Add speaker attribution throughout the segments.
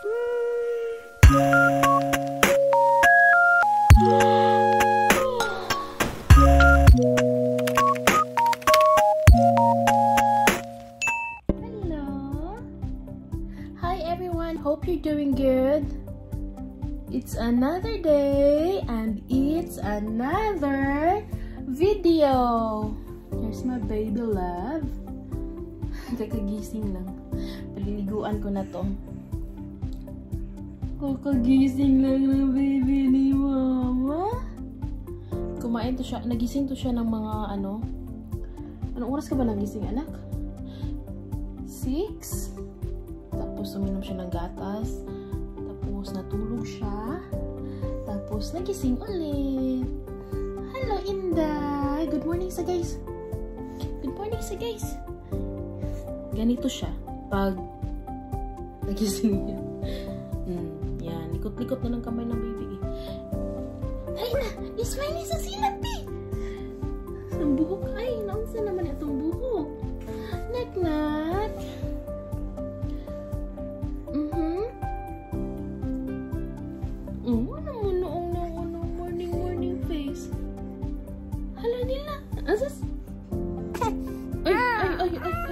Speaker 1: Hi everyone, hope you're doing good. It's another day and it's another video. Here's my baby love. Kakagising lang. Paliliguan ko na to. Kakagising lang ng baby ni mama. Kumain to siya. Nagising to siya ng mga ano. Anong oras ka ba nagising, anak? 6? Tapos uminom siya ng gatas. Tapos natulog siya. Tapos nagising ulit. Hello, Inday! Good morning sa guys. Good morning sa guys. Ganito siya pag nagising niya. Yan. Likot-likot na ng kamay ng baby. Ay na! Ismile sa silat eh! Ang buhok ay! Naunsa naman itong buhok. Nak-nak! Morning face. Hala nila. Asas? Ay.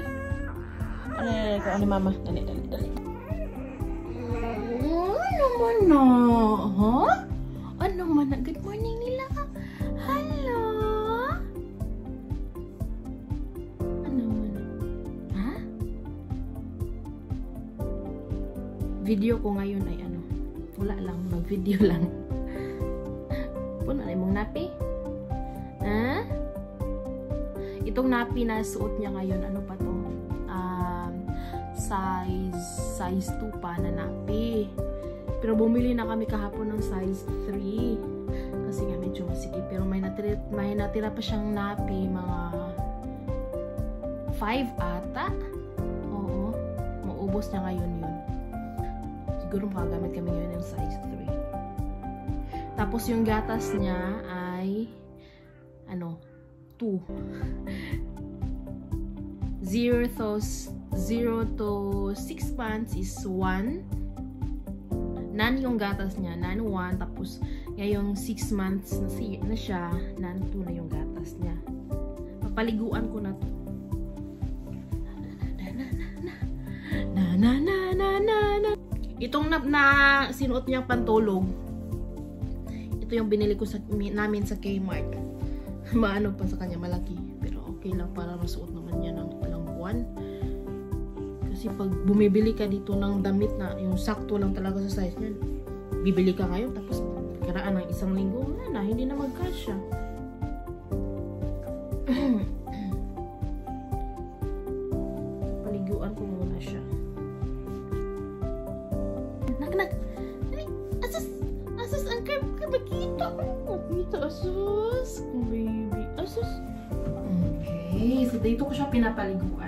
Speaker 1: Ay, ano mama? Dali. Ano man na? Ha? Ano man na? Good morning nila. Hello? Ano man na? Ha? Video ko ngayon ay ano? Wala lang. Mag-video lang. Puno na mong napi? Ha? Itong napi na suot niya ngayon, ano pa to? Size 2 pa na napi. Pero bumili na kami kahapon ng size 3. Kasi nga medyo masikip. Pero may natira pa siyang napi, mga 5 ata. Oo. Maubos niya ngayon yun. Siguro makagamit kami ngayon ng size 3. Tapos yung gatas niya ay ano, 2. 0 to 6 months is 1. Nan yung gatas niya, nan 1. Tapos ngayong 6 months na siya, nan 2 na yung gatas niya. Papaliguan ko na to. Na. Itong na sinuot niyang pantulog, ito yung binili ko namin sa Kmart. Maano pa sa kanya, malaki. Pero okay lang para masuot naman niya ng ilang buwan. Kasi pag bumibili ka dito ng damit na yung sakto lang talaga sa size niya, bibili ka ngayon tapos karaan ng 1 linggo, wala na, hindi na magkasya. Paliguan ko muna siya. Nak. Asus, ang kabakita. Kita, asus. Baby, asus. Okay, so dito ko siya pinapaliguan.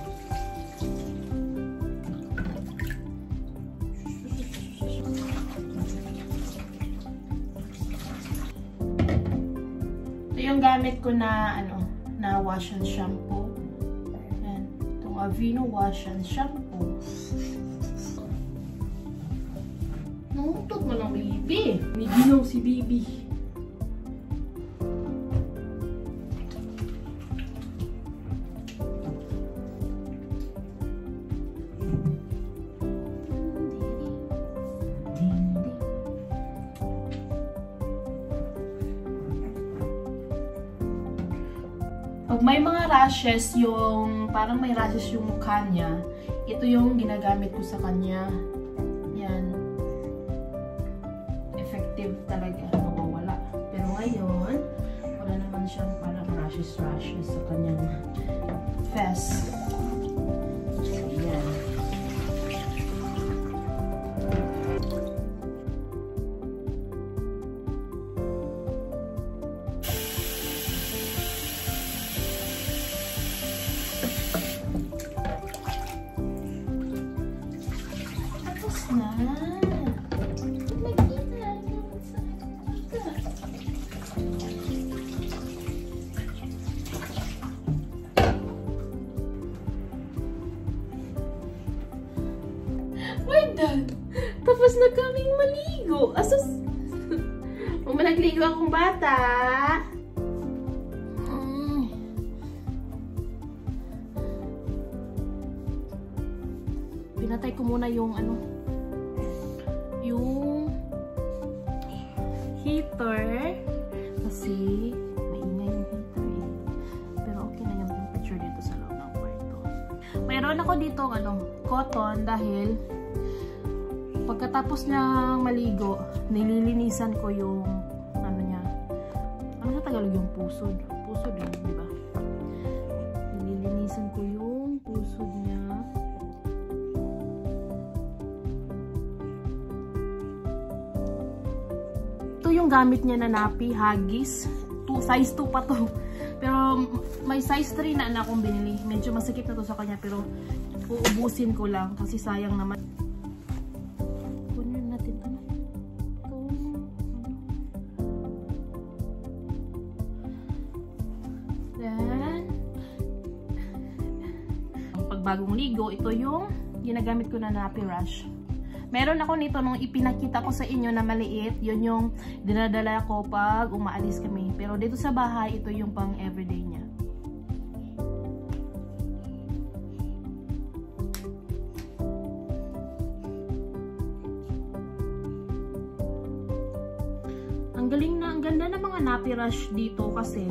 Speaker 1: Ito yung gamit ko na, na wash and shampoo. Ayan, itong Aveeno wash and shampoo. Nangutot mo ng baby. May ginaw si baby. Pag may mga rashes, yung parang may rashes yung mukha niya, ito yung ginagamit ko sa kanya. Yan. Effective talaga, mawawala. Pero ngayon, wala naman siyang parang rashes sa kanyang face. Yan. Tapos na. We're done. Tapos na kaming maligo. Asus! Nagligo akong bata. Pinatay ko muna yung yung heater kasi maingay yung heater eh. Pero okay na yung temperature dito sa loob ng kwarto. Mayroon ako dito cotton dahil pagkatapos niyang maligo, nililinisan ko yung ano sa Tagalog yung pusod. Pusod yun, di ba? Nililinisan ko yung pusod niya. Ito yung gamit niya na nappy, Huggies. Size 2 pa to. Pero may size 3 na akong binili. Medyo masakit na to sa kanya pero uubusin ko lang kasi sayang naman. Kunin natin ito. Then, pag bagong ligo, ito yung ginagamit ko na nappy brush. Meron ako nito nung ipinakita ko sa inyo na maliit. Yun yung dinadala ko pag umaalis kami. Pero dito sa bahay, ito yung pang everyday niya. Ang ganda na mga nappy brush dito kasi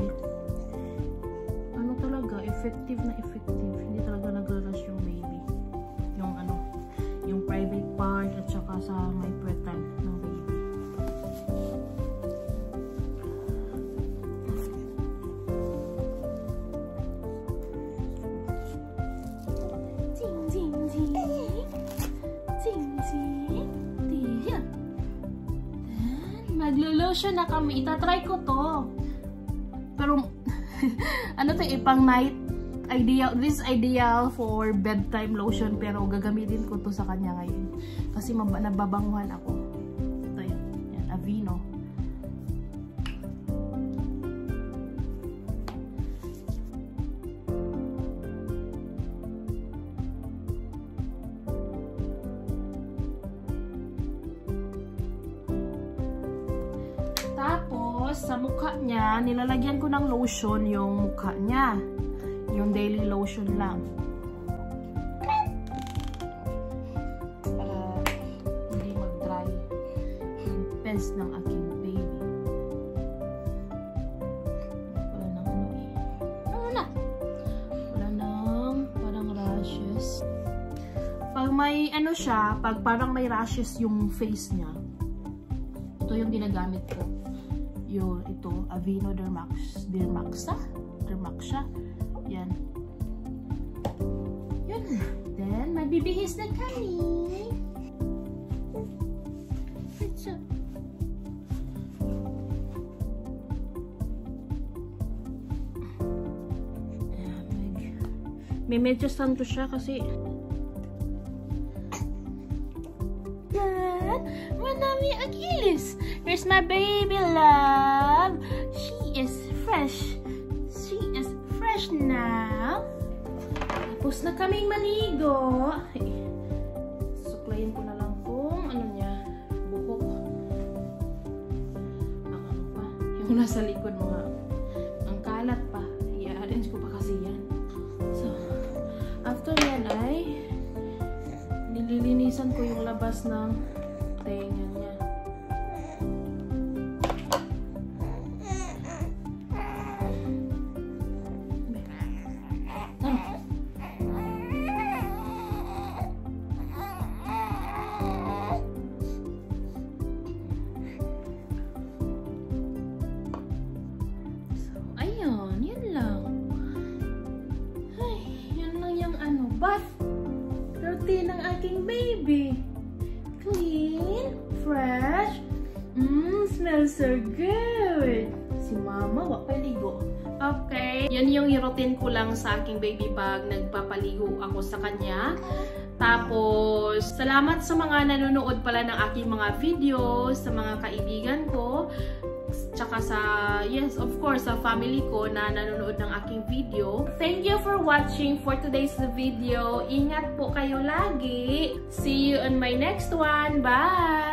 Speaker 1: talaga, effective na effective. Hindi talaga nagra-rush yung baby. Yung private part at saka sa may puwetan ng baby. Ting ting ting. Ting ting. Diyan. Maglo-lotion na kami. Itatry ko to. Pero to pang night ideal, this ideal for bedtime lotion pero gagamitin ko to sa kanya ngayon kasi nababanguhan ako. Ito yun, yan, Aveeno. Tapos sa mukha niya nilalagyan ko ng lotion yung mukha niya. Yung daily lotion lang. Para hindi mag-dry yung pants ng aking baby. Wala nang wala nang parang rashes. Pag may siya, pag parang may rashes yung face niya, ito yung ginagamit ko. Ito, Aveeno Dermaxa. Yan. Yun. Then, magbibihis na kami. May medyo santo siya kasi Manami Agilis. Here's my baby love. She is fresh. Now. Tapos na kaming maligo. Suklayin ko na lang kung buhok. Ang pa. Yung nasa likod mga ang kalat pa. I-arrange ko pa kasi yan. So, after yan ay nililinisan ko yung labas ng tenga niya. Bath routine ng aking baby. Clean, fresh, smells so good. Si mama, wak paligo. Okay, yan yung routine ko lang sa aking baby pag nagpapaligo ako sa kanya. Tapos, salamat sa mga nanonood pala ng aking mga videos, sa mga kaibigan ko. tsaka sa, yes, of course, sa family ko na nanonood ng aking video. Thank you for watching for today's video. Ingat po kayo lagi. See you on my next one. Bye!